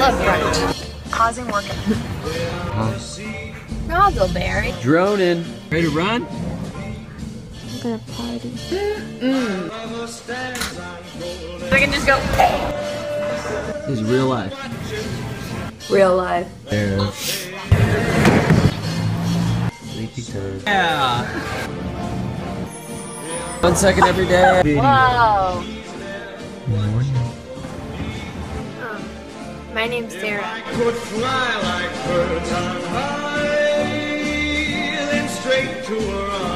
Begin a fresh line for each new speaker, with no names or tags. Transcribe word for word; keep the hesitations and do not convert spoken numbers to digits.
love brunch. Causing workout. Razzleberry.
Droning. Ready to run?
I'm gonna party. Mm. I can just go.
This is real life.
Real life.
Yeah. Sleepy time. Yeah. One second every day.
Whoa.
Good morning.
Um, my name's Sara.
Could fly like birds on high, then straight to her arms.